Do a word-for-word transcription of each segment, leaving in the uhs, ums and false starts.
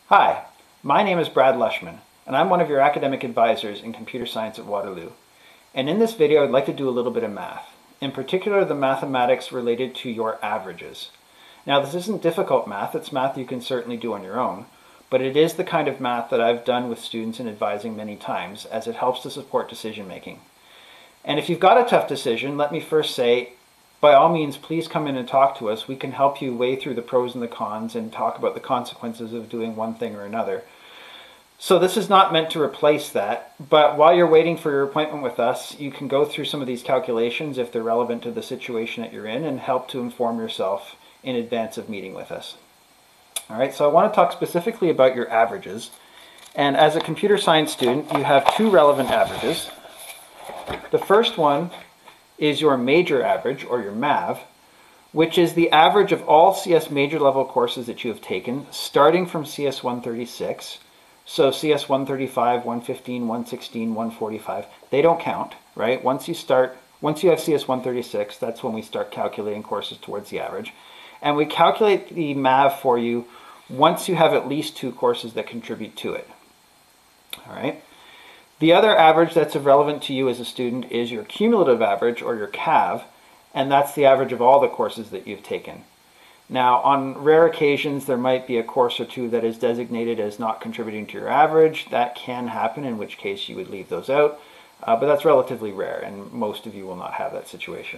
Hi, my name is Brad Lushman, and I'm one of your academic advisors in computer science at Waterloo. And in this video, I'd like to do a little bit of math, in particular the mathematics related to your averages. Now, this isn't difficult math, it's math you can certainly do on your own, but it is the kind of math that I've done with students in advising many times, as it helps to support decision making. And if you've got a tough decision, let me first say, by all means, please come in and talk to us. We can help you weigh through the pros and the cons and talk about the consequences of doing one thing or another. So this is not meant to replace that, but while you're waiting for your appointment with us, you can go through some of these calculations if they're relevant to the situation that you're in and help to inform yourself in advance of meeting with us. All right, so I want to talk specifically about your averages. And as a computer science student, you have two relevant averages. The first one is your major average, or your M A V, which is the average of all C S major level courses that you have taken, starting from C S one thirty-six. So C S one thirty-five, one fifteen, one sixteen, one forty-five, they don't count, right? Once you start, once you have C S one thirty-six, that's when we start calculating courses towards the average. And we calculate the M A V for you once you have at least two courses that contribute to it. All right. The other average that's relevant to you as a student is your cumulative average, or your C A V, and that's the average of all the courses that you've taken. Now, on rare occasions, there might be a course or two that is designated as not contributing to your average. That can happen, in which case you would leave those out, uh, but that's relatively rare, and most of you will not have that situation.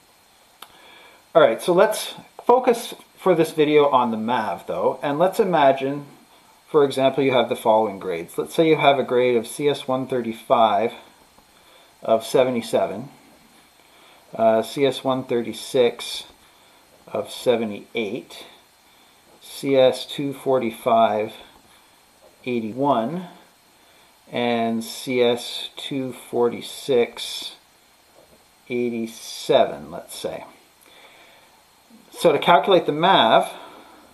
All right, so let's focus for this video on the M A V, though, and let's imagine, for example, you have the following grades. Let's say you have a grade of C S one thirty-five of seventy-seven, uh, C S one thirty-six of seventy-eight, C S two forty-five, eighty-one, and C S two forty-six, eighty-seven, let's say. So to calculate the M A V,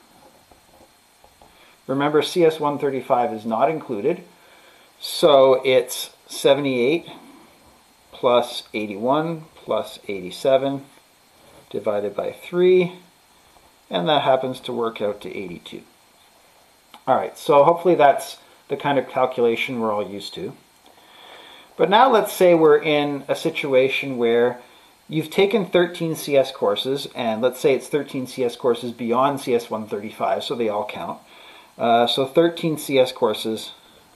remember, C S one thirty-five is not included, so it's seventy-eight plus eighty-one plus eighty-seven divided by three, and that happens to work out to eighty-two. All right, so hopefully that's the kind of calculation we're all used to. But now let's say we're in a situation where you've taken thirteen C S courses, and let's say it's thirteen C S courses beyond C S one thirty-five, so they all count. Uh, so thirteen C S courses,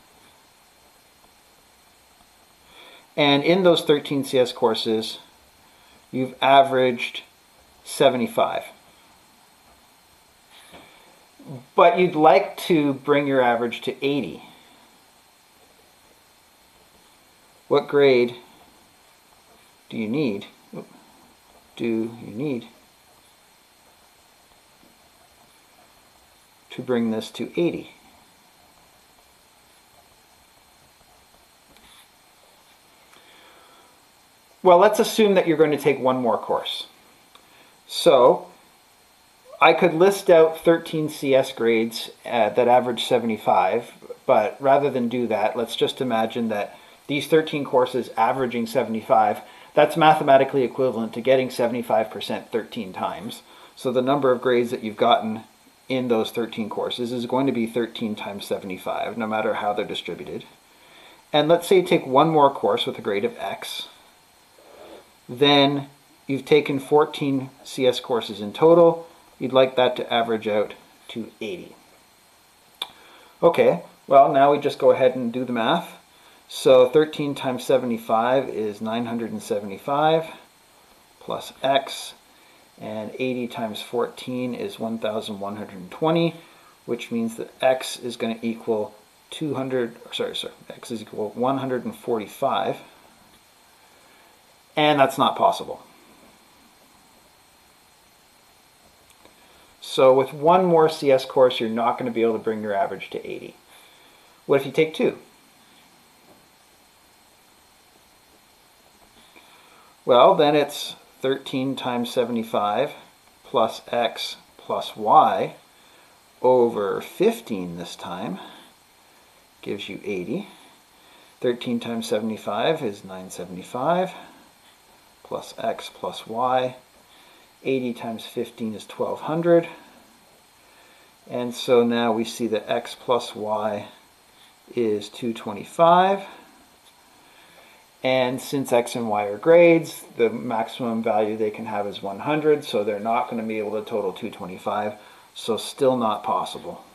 and in those thirteen C S courses, you've averaged seventy-five. But you'd like to bring your average to eighty. What grade do you need? Do you need to bring this to eighty? Well, let's assume that you're going to take one more course. So I could list out thirteen C S grades uh, that average seventy-five, but rather than do that, let's just imagine that these thirteen courses averaging seventy-five, that's mathematically equivalent to getting seventy-five percent thirteen times. So the number of grades that you've gotten in those thirteen courses is going to be thirteen times seventy-five, no matter how they're distributed. And let's say you take one more course with a grade of X. Then you've taken fourteen C S courses in total. You'd like that to average out to eighty. Okay, well, now we just go ahead and do the math. So thirteen times seventy-five is nine hundred seventy-five plus X, and eighty times fourteen is one thousand one hundred twenty, which means that X is going to equal two hundred, sorry, sorry, X is equal one hundred forty-five, and that's not possible. So with one more C S course, you're not going to be able to bring your average to eighty. What if you take two? Well, then it's thirteen times seventy-five plus X plus Y over fifteen this time gives you eighty. thirteen times seventy-five is nine hundred seventy-five plus X plus Y. eighty times fifteen is twelve hundred. And so now we see that x plus y is two hundred twenty-five. And since x and y are grades, the maximum value they can have is one hundred, so they're not going to be able to total two hundred twenty-five, so still not possible.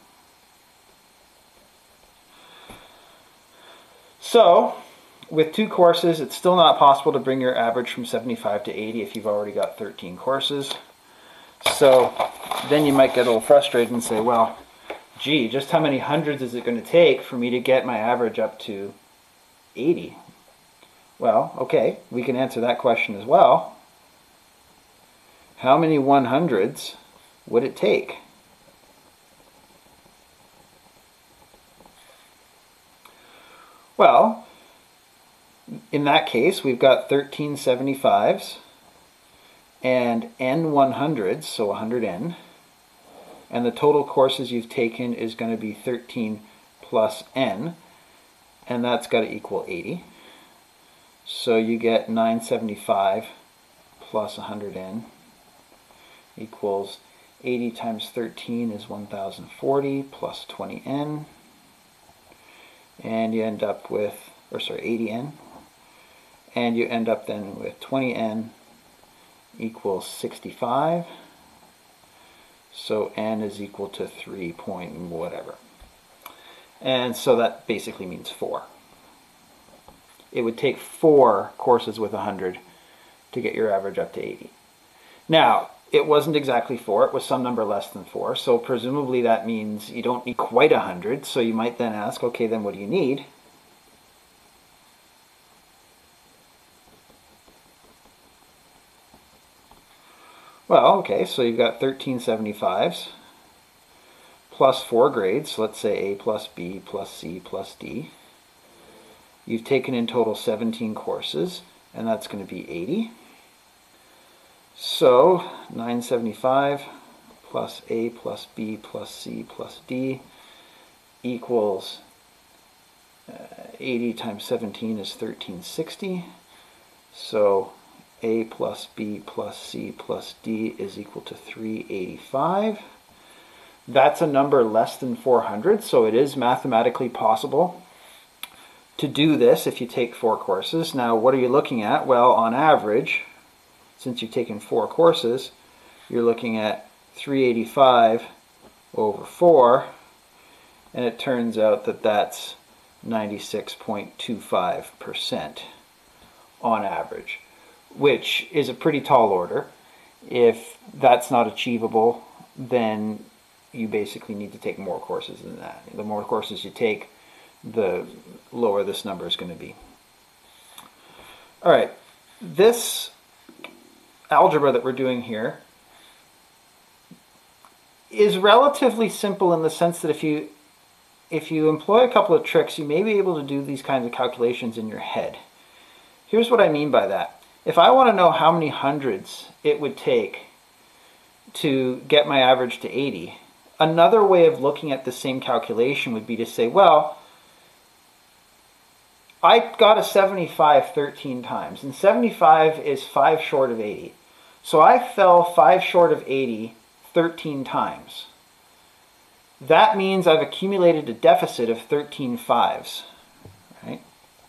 So, with two courses, it's still not possible to bring your average from seventy-five to eighty if you've already got thirteen courses. So, then you might get a little frustrated and say, well, gee, just how many hundreds is it going to take for me to get my average up to eighty? Well, okay, we can answer that question as well. How many one hundreds would it take? Well, in that case, we've got thirteen seventy-fives and n one hundreds, so one hundred n. And the total courses you've taken is going to be thirteen plus n, and that's got to equal eighty. So you get nine seventy-five plus one hundred n equals eighty times thirteen is one thousand forty plus twenty n. And you end up with, or sorry, eighty n. And you end up then with twenty n equals sixty-five. So n is equal to three point whatever. And so that basically means four. It would take four courses with one hundred to get your average up to eighty. Now, it wasn't exactly four, it was some number less than four, so presumably that means you don't need quite one hundred, so you might then ask, okay, then what do you need? Well, okay, so you've got thirteen seventy-fives plus four grades, so let's say A plus B plus C plus D. You've taken in total seventeen courses, and that's going to be eighty. So nine seventy-five plus A plus B plus C plus D equals uh, eighty times seventeen is thirteen sixty. So A plus B plus C plus D is equal to three eighty-five. That's a number less than four hundred, so it is mathematically possible to do this if you take four courses. Now, what are you looking at? Well, on average, since you've taken four courses, you're looking at three eighty-five over four, and it turns out that that's ninety-six point two five percent on average, which is a pretty tall order. If that's not achievable, then you basically need to take more courses than that. The more courses you take, the lower this number is going to be. All right, this algebra that we're doing here is relatively simple in the sense that if you if you employ a couple of tricks, you may be able to do these kinds of calculations in your head. Here's what I mean by that. If I want to know how many hundreds it would take to get my average to eighty, another way of looking at the same calculation would be to say, well, I got a seventy-five thirteen times, and seventy-five is five short of eighty. So I fell five short of eighty thirteen times. That means I've accumulated a deficit of thirteen fives, right?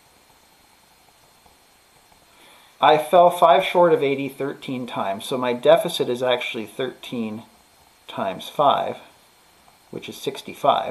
I fell five short of eighty thirteen times, so my deficit is actually thirteen times five, which is sixty-five.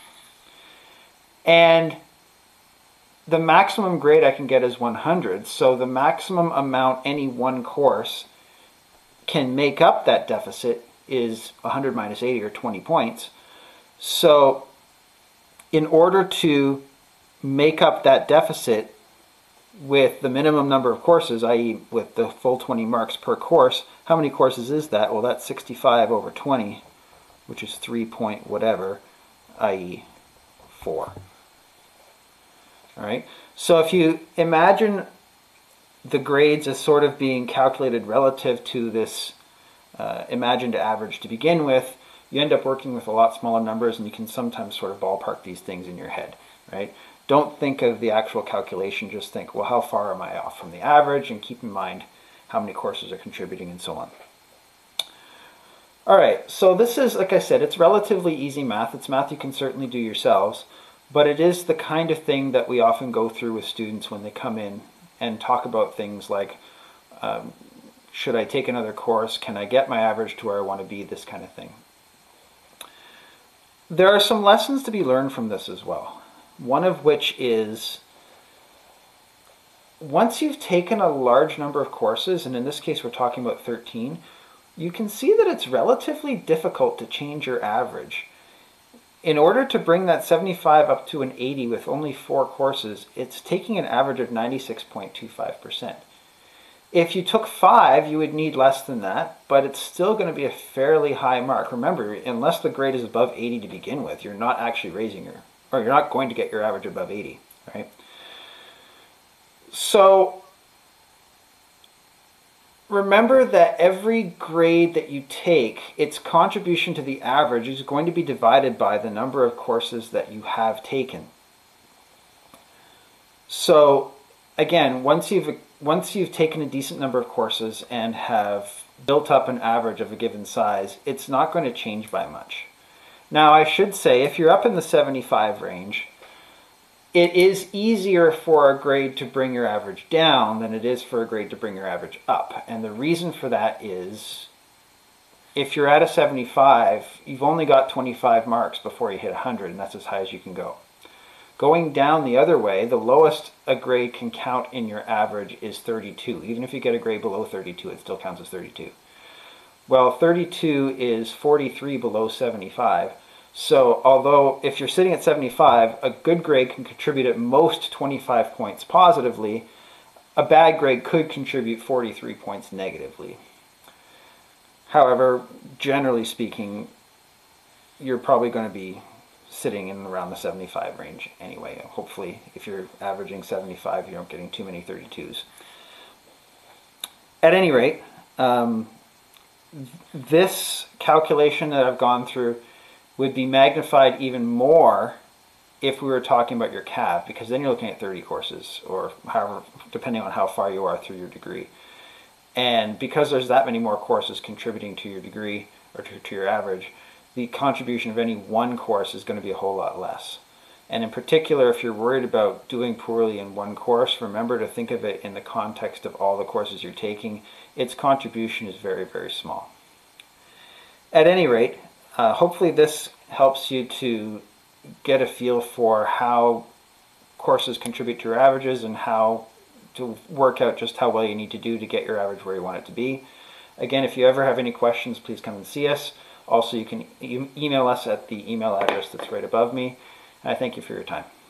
And the maximum grade I can get is one hundred, so the maximum amount any one course can make up that deficit is one hundred minus eighty, or twenty points. So in order to make up that deficit with the minimum number of courses, that is with the full twenty marks per course, how many courses is that? Well, that's sixty-five over twenty, which is three point whatever, that is four. All right. So if you imagine the grades as sort of being calculated relative to this uh, imagined average to begin with, you end up working with a lot smaller numbers, and you can sometimes sort of ballpark these things in your head, right? Don't think of the actual calculation, just think, well, how far am I off from the average, and keep in mind how many courses are contributing and so on. All right, so this is, like I said, it's relatively easy math. It's math you can certainly do yourselves, but it is the kind of thing that we often go through with students when they come in and talk about things like, um, should I take another course? Can I get my average to where I want to be? This kind of thing. There are some lessons to be learned from this as well. One of which is, once you've taken a large number of courses, and in this case we're talking about thirteen, you can see that it's relatively difficult to change your average. In order to bring that seventy-five up to an eighty with only four courses, it's taking an average of ninety-six point two five percent. If you took five, you would need less than that, but it's still going to be a fairly high mark. Remember, unless the grade is above eighty to begin with, you're not actually raising your, or you're not going to get your average above eighty, right? So remember that every grade that you take, its contribution to the average is going to be divided by the number of courses that you have taken. So again, once you've once you've taken a decent number of courses and have built up an average of a given size, it's not going to change by much. Now, I should say, if you're up in the seventy-five range, it is easier for a grade to bring your average down than it is for a grade to bring your average up. And the reason for that is, if you're at a seventy-five, you've only got twenty-five marks before you hit one hundred, and that's as high as you can go. Going down the other way, the lowest a grade can count in your average is thirty-two. Even if you get a grade below thirty-two, it still counts as thirty-two. Well, thirty-two is forty-three below seventy-five. So although if you're sitting at seventy-five, a good grade can contribute at most twenty-five points positively, a bad grade could contribute forty-three points negatively. However, generally speaking, you're probably going to be sitting in around the seventy-five range anyway. Hopefully, if you're averaging seventy-five, you aren't getting too many thirty-twos. At any rate, um, this calculation that I've gone through would be magnified even more if we were talking about your C A V, because then you're looking at thirty courses, or however, depending on how far you are through your degree. And because there's that many more courses contributing to your degree, or to, to your average, the contribution of any one course is going to be a whole lot less. And in particular, if you're worried about doing poorly in one course, remember to think of it in the context of all the courses you're taking. Its contribution is very, very small. At any rate, Uh, hopefully this helps you to get a feel for how courses contribute to your averages and how to work out just how well you need to do to get your average where you want it to be. Again, if you ever have any questions, please come and see us. Also, you can e- email us at the email address that's right above me. And I thank you for your time.